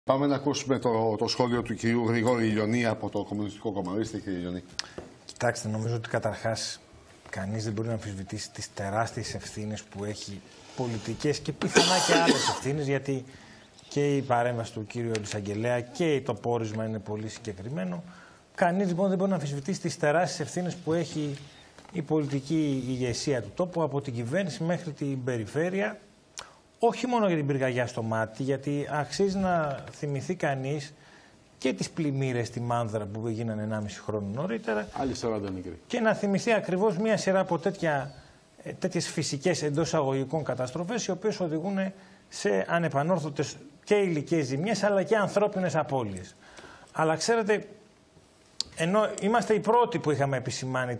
Πάμε να ακούσουμε το σχόλιο του κυρίου Γρηγόρη Ηλιονή από το Κομμουνιστικό Κόμμα. Ορίστε, κύριε Ηλιονή. Κοιτάξτε, νομίζω ότι καταρχάς κανείς δεν μπορεί να αμφισβητήσει τις τεράστιες ευθύνες που έχει, πολιτικές και πιθανά και άλλες ευθύνες, γιατί και η παρέμβαση του κύριου Εισαγγελέα και το πόρισμα είναι πολύ συγκεκριμένο. Κανείς λοιπόν δεν μπορεί να αμφισβητήσει τις τεράστιες ευθύνες που έχει η πολιτική ηγεσία του τόπου, από την κυβέρνηση μέχρι την περιφέρεια. Όχι μόνο για την πυρκαγιά στο Μάτι, γιατί αξίζει να θυμηθεί κανείς και τις πλημμύρες στη Μάνδρα που έγιναν 1,5 χρόνο νωρίτερα. Άλλοι 40 νεκροί. Και να θυμηθεί ακριβώς μία σειρά από τέτοιες φυσικές εντός αγωγικών καταστροφές, οι οποίες οδηγούν σε ανεπανόρθωτες και υλικές ζημιές, αλλά και ανθρώπινες απώλειες. Αλλά ξέρετε, ενώ είμαστε οι πρώτοι που είχαμε επισημάνει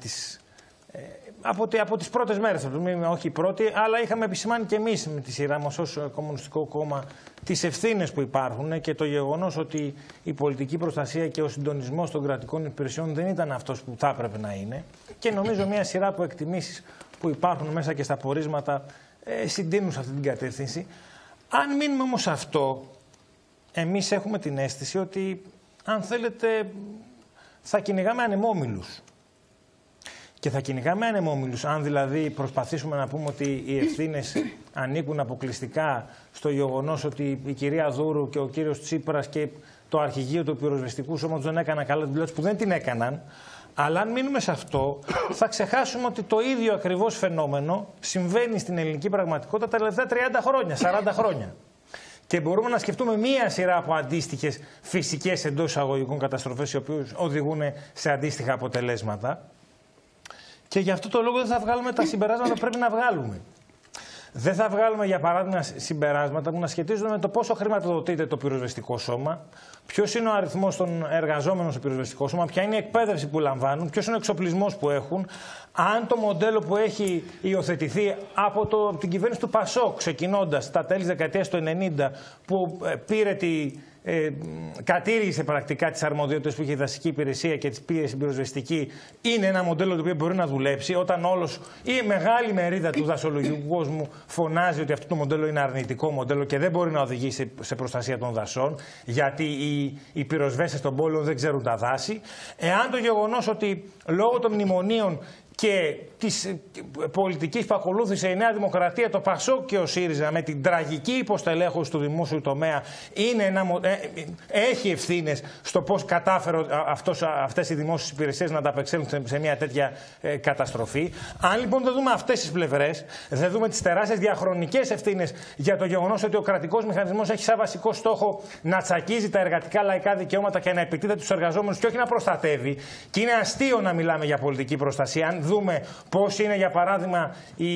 από τις πρώτες μέρες, όχι οι πρώτοι, αλλά είχαμε επισημάνει και εμείς με τη σειρά μας ως Κομμουνιστικό Κόμμα τις ευθύνες που υπάρχουν και το γεγονός ότι η πολιτική προστασία και ο συντονισμός των κρατικών υπηρεσιών δεν ήταν αυτός που θα έπρεπε να είναι. Και νομίζω μια σειρά από εκτιμήσεις που υπάρχουν μέσα και στα πορίσματα συντείνουν σε αυτή την κατεύθυνση. Αν μείνουμε όμως σε αυτό, εμείς έχουμε την αίσθηση ότι, αν θέλετε, θα κυνηγάμε ανεμόμυλους. Και θα κυνηγάμε ανεμόμυλους, αν δηλαδή προσπαθήσουμε να πούμε ότι οι ευθύνες ανήκουν αποκλειστικά στο γεγονός ότι η κυρία Δούρου και ο κύριος Τσίπρας και το αρχηγείο του πυροσβεστικού σώματος δεν έκαναν καλά την δουλειά τους, που δεν την έκαναν. Αλλά αν μείνουμε σε αυτό, θα ξεχάσουμε ότι το ίδιο ακριβώς φαινόμενο συμβαίνει στην ελληνική πραγματικότητα τα τελευταία 30 χρόνια, 40 χρόνια. Και μπορούμε να σκεφτούμε μία σειρά από αντίστοιχες φυσικές εντός εισαγωγικών καταστροφές, οι οποίες οδηγούν σε αντίστοιχα αποτελέσματα. Και γι' αυτό το λόγο δεν θα βγάλουμε τα συμπεράσματα που πρέπει να βγάλουμε. Δεν θα βγάλουμε, για παράδειγμα, συμπεράσματα που να σχετίζονται με το πόσο χρηματοδοτείται το πυροσβεστικό σώμα, ποιος είναι ο αριθμός των εργαζόμενων στο πυροσβεστικό σώμα, ποια είναι η εκπαίδευση που λαμβάνουν, ποιος είναι ο εξοπλισμός που έχουν, αν το μοντέλο που έχει υιοθετηθεί από την κυβέρνηση του ΠΑΣΟΚ, ξεκινώντας τα τέλη της δεκαετίας του 90, που πήρε κατήργησε πρακτικά τις αρμοδιότητες που είχε η δασική υπηρεσία και τις πήρε στην πυροσβεστική, είναι ένα μοντέλο το οποίο μπορεί να δουλέψει, όταν όλος ή η μεγάλη μερίδα του δασολογικού κόσμου φωνάζει ότι αυτό το μοντέλο είναι αρνητικό μοντέλο και δεν μπορεί να οδηγήσει σε προστασία των δασών, γιατί οι πυροσβέστες των πόλεων δεν ξέρουν τα δάση. Εάν το γεγονός ότι λόγω των μνημονίων και της πολιτικής που ακολούθησε η Νέα Δημοκρατία, το ΠΑΣΟΚ και ο ΣΥΡΙΖΑ, με την τραγική υποστελέχωση του δημόσιου τομέα, έχει ευθύνες στο πώς κατάφερε αυτές οι δημόσιες υπηρεσίες να ανταπεξέλθουν σε μια τέτοια καταστροφή. Αν λοιπόν δεν δούμε αυτές τις πλευρές, δεν δούμε τις τεράστιες διαχρονικές ευθύνες για το γεγονός ότι ο κρατικός μηχανισμός έχει σαν βασικό στόχο να τσακίζει τα εργατικά λαϊκά δικαιώματα και να επιτίθεται τους εργαζόμενους και όχι να προστατεύει, και είναι αστείο να μιλάμε για πολιτική προστασία. Αν δούμε πώς είναι, για παράδειγμα,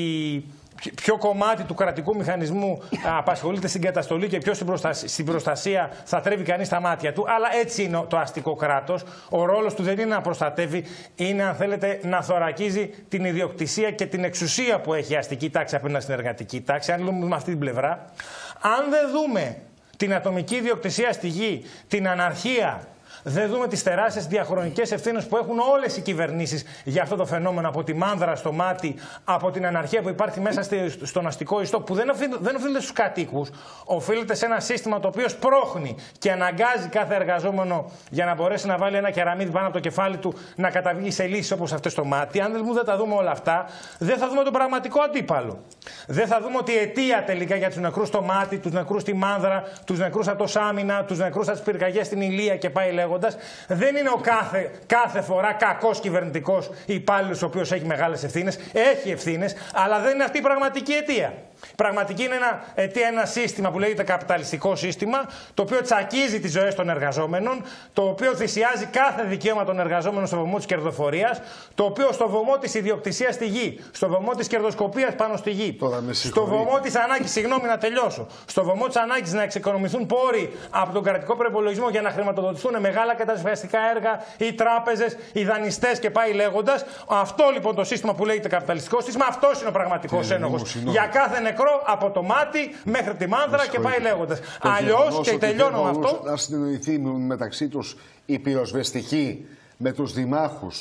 ποιο κομμάτι του κρατικού μηχανισμού απασχολείται στην καταστολή και ποιος στην προστασία, θα τρέβει κανείς τα μάτια του. Αλλά έτσι είναι το αστικό κράτος. Ο ρόλος του δεν είναι να προστατεύει, είναι, αν θέλετε, να θωρακίζει την ιδιοκτησία και την εξουσία που έχει η αστική τάξη απέναντι στην εργατική τάξη. Αν δούμε με αυτή την πλευρά, αν δεν δούμε την ατομική ιδιοκτησία στη γη, την αναρχία, δεν δούμε τις τεράστιες διαχρονικές ευθύνες που έχουν όλες οι κυβερνήσεις για αυτό το φαινόμενο, από τη Μάνδρα στο Μάτι, από την αναρχία που υπάρχει μέσα στον αστικό ιστό, που δεν οφείλεται στους κατοίκους, οφείλεται σε ένα σύστημα το οποίο σπρώχνει και αναγκάζει κάθε εργαζόμενο, για να μπορέσει να βάλει ένα κεραμίδι πάνω από το κεφάλι του, να καταβγεί σε λύσεις όπως αυτές στο Μάτι. Αν δεν τα δούμε όλα αυτά, δεν θα δούμε τον πραγματικό αντίπαλο. Δεν θα δούμε ότι η αιτία τελικά για τους νεκρούς στο Μάτι, τους νεκρούς στη Μάνδρα, τους νεκρούς από το Σάμινα, τους νεκρούς από τις πυρκαγιές στην Ηλία και πάει λέγοντας, δεν είναι ο κάθε φορά κακός κυβερνητικός υπάλληλος ο οποίος έχει μεγάλες ευθύνες. Έχει ευθύνες, αλλά δεν είναι αυτή η πραγματική αιτία. Πραγματική είναι ένα σύστημα που λέγεται καπιταλιστικό σύστημα, το οποίο τσακίζει τις ζωές των εργαζόμενων, το οποίο θυσιάζει κάθε δικαίωμα των εργαζόμενων στο βωμό της κερδοφορίας, το οποίο στο βωμό της ιδιοκτησίας στη γη, στο βωμό της κερδοσκοπίας πάνω στη γη, στο βωμό της ανάγκης, συγγνώμη να τελειώσω, στο βωμό της ανάγκης να εξοικονομηθούν πόροι από τον κρατικό προϋπολογισμό για να χρηματοδοτηθούν μεγάλα κατασκευαστικά έργα, οι τράπεζες, οι δανειστές και πάει λέγοντας. Αυτό λοιπόν το σύστημα που λέγεται καπιταλιστικό σύστημα, αυτός είναι ο πραγματικός ένοχος. Για κάθε νεκρό από το Μάτι μέχρι τη Μάνδρα και πάει λέγοντας. Αλλιώς, και τελειώνω με αυτό, να συνεννοηθεί μεταξύ τους η πυροσβεστική με τους δημάρχους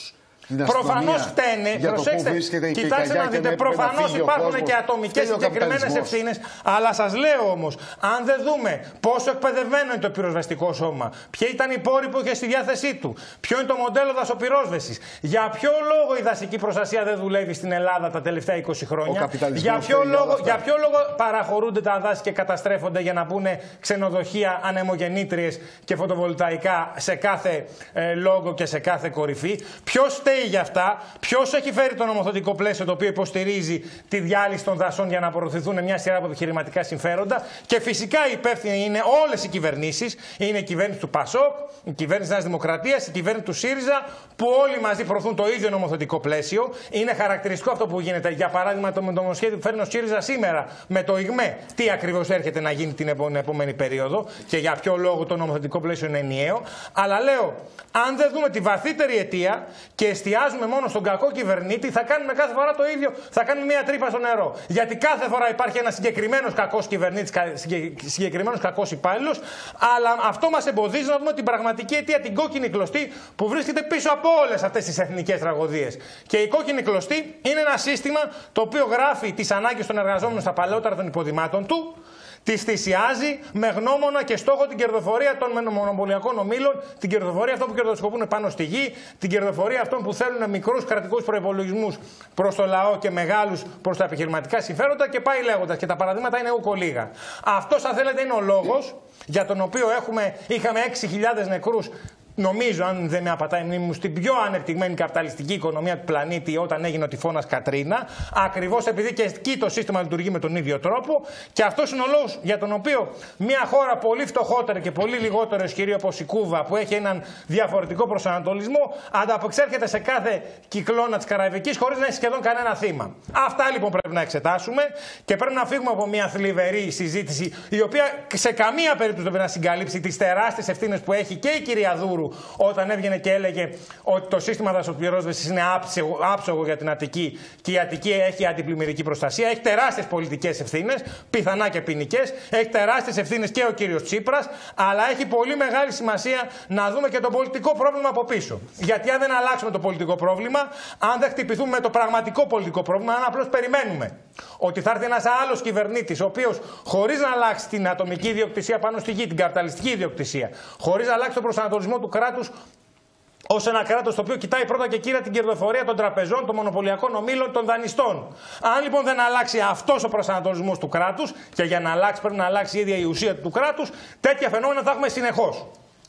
Προφανώς φταίνε. Προσέξτε, κοιτάξτε να δείτε, προφανώς υπάρχουν και ατομικές συγκεκριμένες ευθύνες. Αλλά σας λέω όμως, αν δεν δούμε πόσο εκπαιδευμένο είναι το πυροσβεστικό σώμα, ποιοι ήταν οι πόροι που είχε στη διάθεσή του, ποιο είναι το μοντέλο δασοπυρόσβεσης, για ποιο λόγο η δασική προστασία δεν δουλεύει στην Ελλάδα τα τελευταία 20 χρόνια, για ποιο λόγο παραχωρούνται τα δάση και καταστρέφονται για να μπουν ξενοδοχεία, ανεμογεννήτριες και φωτοβολταϊκά σε κάθε λόγο και σε κάθε κορυφή. Ποιος φταίει για αυτά, ποιος έχει φέρει το νομοθετικό πλαίσιο το οποίο υποστηρίζει τη διάλυση των δασών για να προωθηθούν μια σειρά από επιχειρηματικά συμφέροντα. Και φυσικά οι υπεύθυνοι είναι όλες οι κυβερνήσεις. Είναι η κυβέρνηση του ΠΑΣΟΚ, η κυβέρνηση της Νέας Δημοκρατίας, η κυβέρνηση του ΣΥΡΙΖΑ, που όλοι μαζί προωθούν το ίδιο νομοθετικό πλαίσιο. Είναι χαρακτηριστικό αυτό που γίνεται. Για παράδειγμα, το νομοσχέδιο που φέρνει ο ΣΥΡΙΖΑ σήμερα με το ΙΓΜΕ. Τι ακριβώς έρχεται να γίνει την επόμενη περίοδο και για ποιο λόγο το νομοθετικό πλαίσιο είναι ενιαίο. Αλλά λέω, αν δεν δούμε τη βαθύτερη αιτία και εστιάζουμε μόνο στον κακό κυβερνήτη, θα κάνουμε κάθε φορά το ίδιο. Θα κάνουμε μια τρύπα στο νερό. Γιατί κάθε φορά υπάρχει ένα συγκεκριμένος κακός κυβερνήτης, συγκεκριμένος κακός υπάλληλος. Αλλά αυτό μας εμποδίζει να δούμε την πραγματική αιτία, την κόκκινη κλωστή που βρίσκεται πίσω από όλες αυτές τις εθνικές τραγωδίες. Και η κόκκινη κλωστή είναι ένα σύστημα το οποίο γράφει τις ανάγκες των εργαζόμενων στα παλαιότερα των υποδημάτων του. Τις θυσιάζει με γνώμονα και στόχο την κερδοφορία των μονοπωλιακών ομίλων, την κερδοφορία αυτών που κερδοσκοπούν πάνω στη γη, την κερδοφορία αυτών που θέλουν μικρούς κρατικούς προϋπολογισμούς προς το λαό και μεγάλους προς τα επιχειρηματικά συμφέροντα και πάει λέγοντας. Και τα παραδείγματα είναι ούκο λίγα. Αυτός, αν θέλετε, είναι ο λόγος για τον οποίο είχαμε 6.000 νεκρούς. Νομίζω, αν δεν με απατάει η μνήμη μου, στην πιο ανεπτυγμένη καπιταλιστική οικονομία του πλανήτη όταν έγινε ο τυφώνας Κατρίνα, ακριβώς επειδή και εκεί το σύστημα λειτουργεί με τον ίδιο τρόπο. Και αυτός είναι ο λόγος για τον οποίο μια χώρα πολύ φτωχότερη και πολύ λιγότερο ισχυρή όπως η Κούβα, που έχει έναν διαφορετικό προσανατολισμό, ανταπεξέρχεται σε κάθε κυκλώνα της Καραϊβικής χωρίς να έχει σχεδόν κανένα θύμα. Αυτά λοιπόν πρέπει να εξετάσουμε και πρέπει να φύγουμε από μια θλιβερή συζήτηση, η οποία σε καμία περίπτωση δεν πρέπει να συγκαλύψει τις τεράστιες ευθύνες που έχει και η κυρία Δούρου όταν έβγαινε και έλεγε ότι το σύστημα δασοπυρόσβεσης είναι άψογο για την Αττική και η Αττική έχει αντιπλημμυρική προστασία. Έχει τεράστιες πολιτικές ευθύνες, πιθανά και ποινικές. Έχει τεράστιες ευθύνες και ο κύριος Τσίπρας. Αλλά έχει πολύ μεγάλη σημασία να δούμε και το πολιτικό πρόβλημα από πίσω. Γιατί αν δεν αλλάξουμε το πολιτικό πρόβλημα, αν δεν χτυπηθούμε με το πραγματικό πολιτικό πρόβλημα, αν απλώς περιμένουμε ότι θα έρθει ένας άλλος κυβερνήτης, ο οποίος χωρίς να αλλάξει την ατομική ιδιοκτησία πάνω στη γη, την καπιταλιστική ιδιοκτησία, χωρίς να αλλάξει τον προσανατολισμό του κράτους ως ένα κράτος το οποίο κοιτάει πρώτα και κύρια την κερδοφορία των τραπεζών, των μονοπωλιακών ομίλων, των δανειστών. Αν λοιπόν δεν αλλάξει αυτός ο προσανατολισμός του κράτους, και για να αλλάξει πρέπει να αλλάξει η ίδια η ουσία του κράτους, τέτοια φαινόμενα θα έχουμε συνεχώς.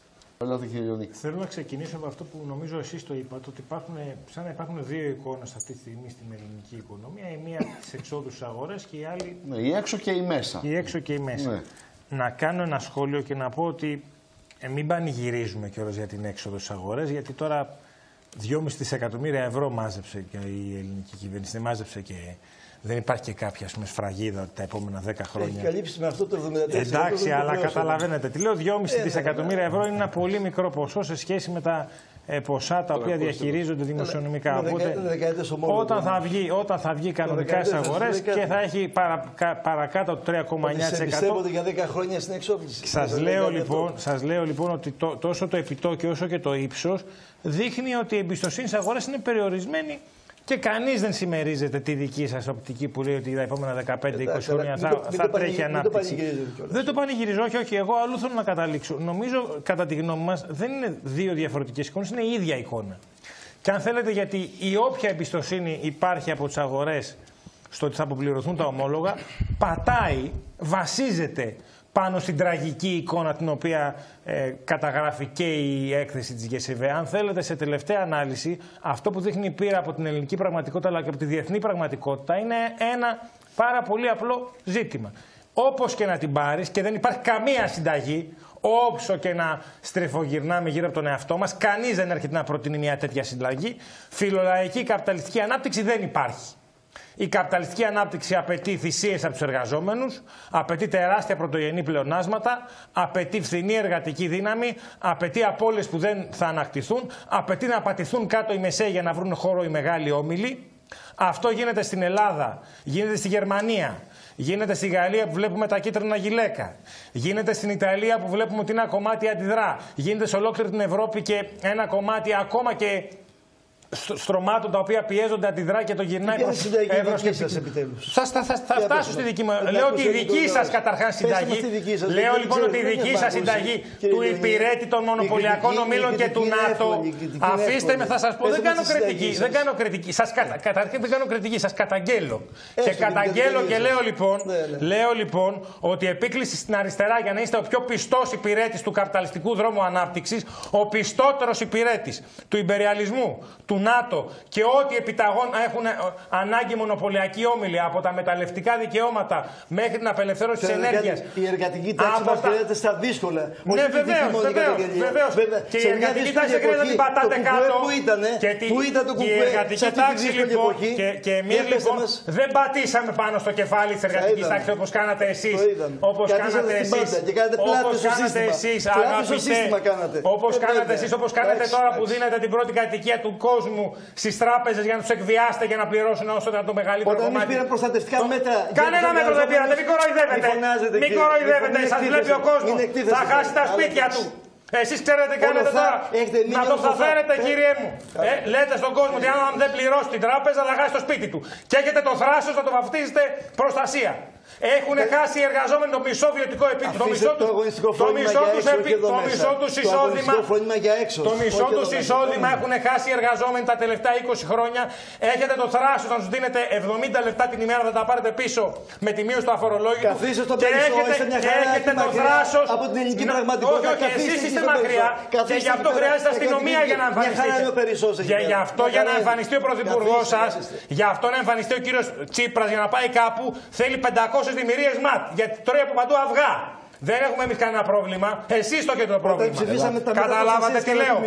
Θέλω να ξεκινήσω με αυτό που νομίζω εσείς το είπατε, ότι σαν να υπάρχουν δύο εικόνες αυτή τη στιγμή στην ελληνική οικονομία. Η μία της εξόδου στις αγορές και η άλλη. Ναι, η έξω και η μέσα. Η έξω και η μέσα. Ναι. Να κάνω ένα σχόλιο και να πω ότι μην πανηγυρίζουμε κιόλας για την έξοδο στις αγορές, γιατί τώρα 2,5 δισεκατομμύρια ευρώ μάζεψε και η ελληνική κυβέρνηση. Δεν μάζεψε και. Δεν υπάρχει και κάποια σφραγίδα τα επόμενα 10 χρόνια. Έχει καλύψει με αυτό το 74%. Εντάξει, αλλά καταλαβαίνετε. Τι λέω, 2,5 δισεκατομμύρια ευρώ είναι ένα πολύ μικρό ποσό σε σχέση με τα ποσά τα οποία διαχειρίζονται δημοσιονομικά. Οπότε, όταν θα βγει κανονικά στις αγορές και θα έχει παρακάτω το 3,9%. Πιστεύονται για 10 χρόνια στην εξόφληση. Σας λέω λοιπόν ότι τόσο το επιτόκιο όσο και το ύψος δείχνει ότι η εμπιστοσύνη στις αγορές είναι περιορισμένη. Και κανείς δεν συμμερίζεται τη δική σας οπτική που λέει ότι τα επόμενα 15-20 χρόνια θα τρέχει ανάπτυξη. Δεν το πανηγυρίζω, όχι. Εγώ αλλού θέλω να καταλήξω. Νομίζω, κατά τη γνώμη μας, δεν είναι δύο διαφορετικές εικόνες, είναι η ίδια εικόνα. Και αν θέλετε, γιατί η όποια εμπιστοσύνη υπάρχει από τις αγορές στο ότι θα αποπληρωθούν τα ομόλογα, πατάει, βασίζεται πάνω στην τραγική εικόνα την οποία καταγράφει και η έκθεση της ΓΕΣΕΒΕ. Αν θέλετε, σε τελευταία ανάλυση, αυτό που δείχνει η πείρα από την ελληνική πραγματικότητα αλλά και από τη διεθνή πραγματικότητα είναι ένα πάρα πολύ απλό ζήτημα. Όπως και να την πάρεις, και δεν υπάρχει καμία συνταγή, όσο και να στρεφογυρνάμε γύρω από τον εαυτό μας, κανείς δεν έρχεται να προτείνει μια τέτοια συνταγή. Φιλολαϊκή καπιταλιστική ανάπτυξη δεν υπάρχει. Η καπιταλιστική ανάπτυξη απαιτεί θυσίες από τους εργαζόμενους, απαιτεί τεράστια πρωτογενή πλεονάσματα, απαιτεί φθηνή εργατική δύναμη, απαιτεί απώλειες που δεν θα ανακτηθούν, απαιτεί να πατηθούν κάτω οι μεσαίοι για να βρουν χώρο οι μεγάλοι όμιλοι. Αυτό γίνεται στην Ελλάδα, γίνεται στη Γερμανία, γίνεται στη Γαλλία που βλέπουμε τα κίτρινα γυλαίκα, γίνεται στην Ιταλία που βλέπουμε ότι ένα κομμάτι αντιδρά, γίνεται σε ολόκληρη την Ευρώπη και ένα κομμάτι ακόμα και στρωμάτων τα οποία πιέζονται, αντιδρά και το γυρνάει προς ευρωσκεπτικούς. Θα φτάσω στη δική μου. Λέω ότι η δική σας καταρχάς συνταγή. Λέω λοιπόν ότι η δική σας συνταγή του υπηρέτη των μονοπωλιακών ομίλων και του ΝΑΤΟ. Αφήστε με, θα σας πω. Δεν κάνω κριτική. Καταρχήν δεν κάνω κριτική. Σας καταγγέλλω. Και καταγγέλλω και λέω λοιπόν ότι επίκληση στην αριστερά για να είστε ο πιο πιστός υπηρέτης του καπιταλιστικού δρόμου ανάπτυξης, ο πιστότερος υπηρέτης του υπεριαλισμού, του ΝΑΤΟ και ό,τι επιταγών έχουν ανάγκη μονοπωλιακοί όμιλοι, από τα μεταλλευτικά δικαιώματα μέχρι την απελευθέρωση της ενέργειας. Η εργατική τάξη μας χρειάζεται στα δύσκολα. Ναι, βεβαίως. Και η εργατική τάξη δεν χρειάζεται να την πατάτε κάτω. Πού ήταν το κουπέ? Η εργατική τάξη λοιπόν, και εμείς λοιπόν δεν πατήσαμε πάνω στο κεφάλι της εργατικής τάξης όπως κάνατε εσείς. Όπως κάνατε εσείς, αγαπητέ. Όπως κάνατε τώρα που δίνετε την πρώτη κατοικία του κόσμου στις τράπεζες για να τους εκβιάσετε για να πληρώσουν όσο το μεγαλύτερο κομμάτι. Όταν πήραν προστατευτικά μέτρα. Κανένα μέτρο δεν πήρατε, μην κοροϊδεύετε. Μην κοροϊδεύετε, σας βλέπει ο κόσμος. Θα χάσει τα σπίτια του. Εσείς ξέρετε τι κάνετε τώρα. Να το φέρετε, κύριε μου. Λέτε στον κόσμο ότι αν δεν πληρώσει την τράπεζα θα χάσει το σπίτι του. Και έχετε το θράσος να το βαφτίζετε προστασία. Έχουν χάσει οι εργαζόμενοι το μισό βιωτικό επίπεδο. Το μισό τους εισόδημα έχουν χάσει οι εργαζόμενοι τα τελευταία 20 χρόνια. Έχετε το θράσος να τους δίνετε 70 λεπτά την ημέρα, θα τα πάρετε πίσω με τη μείωση του αφορολόγητου. Και έχετε το θράσος. Από την ελληνική πραγματικότητα. Όχι, εσείς είστε μακριά. Και γι' αυτό χρειάζεται αστυνομία για να εμφανιστείτε. Γι' αυτό για να εμφανιστεί ο πρωθυπουργός σας, γι' αυτό να εμφανιστεί ο κύριος Τσίπρας για να πάει κάπου, θέλει 500 δημιουργίες ματ. Γιατί τρώει από παντού αυγά. Δεν έχουμε εμείς κανένα πρόβλημα. Εσείς το έχετε το πρόβλημα. Καταλάβατε τι λέω.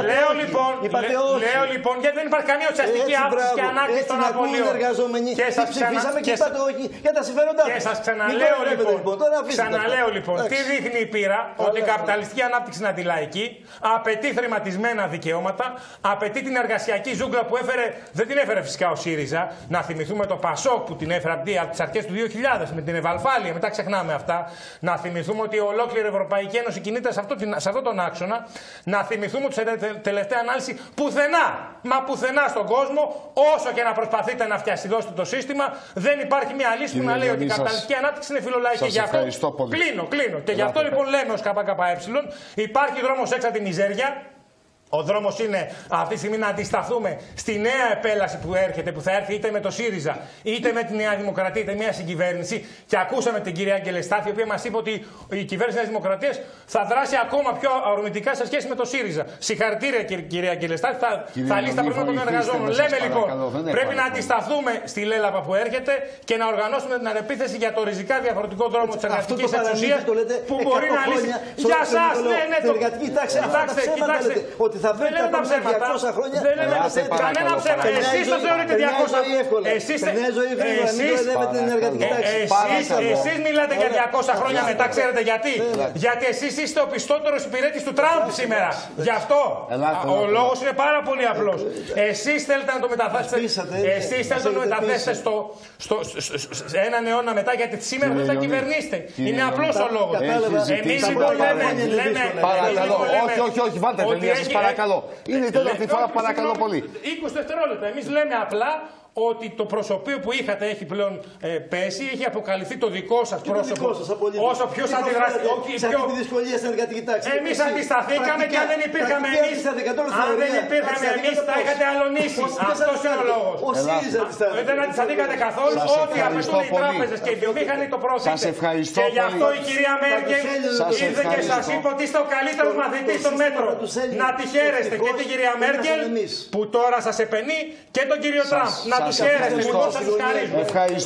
Λέω λοιπόν γιατί δεν υπάρχει καμία ουσιαστική αύξηση και ανάκτηση των απολύων. Και σας ψηφίσαμε και είπατε όχι για τα συμφέροντά μας. Και σας ξαναλέω λοιπόν τι δείχνει η πείρα, ότι η καπιταλιστική ανάπτυξη είναι αντιλαϊκή, απαιτεί χρηματισμένα δικαιώματα, απαιτεί την εργασιακή ζούγκλα που δεν την έφερε φυσικά ο ΣΥΡΙΖΑ. Να θυμηθούμε το ΠΑΣΟΚ που την έφερε από τις αρχές του 2000 με την ευαλφάλεια, μετά ξεχνάμε αυτά. Να θυμηθούμε ότι η ολόκληρη Ευρωπαϊκή Ένωση κινείται σε αυτόν τον άξονα. Να θυμηθούμε ότι σε τελευταία ανάλυση πουθενά στον κόσμο, όσο και να προσπαθείτε να φτιασιδώσετε το σύστημα, δεν υπάρχει μια λύση που να λέει ότι η καπιταλιστική ανάπτυξη είναι φιλολαϊκή. Γι' αυτό κλείνω. Και γι' αυτό λοιπόν λέμε ως ΚΚΕ, υπάρχει δρόμος έξω από τη μιζέρια. Ο δρόμος είναι αυτή τη στιγμή να αντισταθούμε στη νέα επέλαση που έρχεται, που θα έρθει είτε με το ΣΥΡΙΖΑ, είτε με τη Νέα Δημοκρατία, είτε μια συγκυβέρνηση. Και ακούσαμε την κυρία Αγγελεστάθη, η οποία μας είπε ότι η κυβέρνηση της Δημοκρατίας θα δράσει ακόμα πιο αρνητικά σε σχέση με το ΣΥΡΙΖΑ. Συγχαρητήρια, κυρία Αγγελεστάθη, θα λύσει τα προβλήματα των εργαζόμενων. Λέμε λοιπόν, πρέπει να αντισταθούμε στη λέλαπα που έρχεται και να οργανώσουμε την ανεπίθεση για το ριζικά διαφορετικό δρόμο της εργατικής εξουσίας που μπορεί να λύσει. Για σας, κοιτάξτε. Θα βρει τα 200 χρόνια. Δεν λέμε κανένα ψέμα. Εσείς το θεωρείτε 200. Εσείς μιλάτε για 200 χρόνια μετά, ξέρετε γιατί. Γιατί εσείς είστε ο πιστότερος υπηρέτης του Τραμπ σήμερα. Γι' αυτό. Ο λόγος είναι πάρα πολύ απλός. Εσείς θέλετε να το μεταθέσετε σε έναν αιώνα μετά, γιατί σήμερα δεν θα κυβερνήσετε. Είναι απλός ο λόγος. Εμείς λοιπόν λέμε. Όχι, βάλτε τελεία, σας παρακαλώ. Είναι η τέταρτη φορά που παρακαλώ πολύ. 20 δευτερόλεπτα. Εμείς λέμε απλά ότι το προσωπείο που είχατε έχει πλέον πέσει, έχει αποκαλυφθεί το δικό σας πρόσωπο όσο πιο αντιδραστικό. Εμείς αντισταθήκαμε και αν δεν υπήρχαμε εμείς, θα είχατε αλωνίσει. Αυτός είναι ο λόγος. Δεν αντισταθήκατε καθόλου. Ό,τι απαιτούν οι τράπεζες και οι βιομήχανοι το πρόθεσαν. Και γι' αυτό η κυρία Μέρκελ ήρθε και σας είπε ότι είστε ο καλύτερος μαθητής στο μέτρο. Να τη χαίρεστε και την κυρία Μέρκελ που τώρα σας επενεί και τον κύριο Τραμπ. Να τους χαίρεστε, λοιπόν, σας τους χαρίζουμε.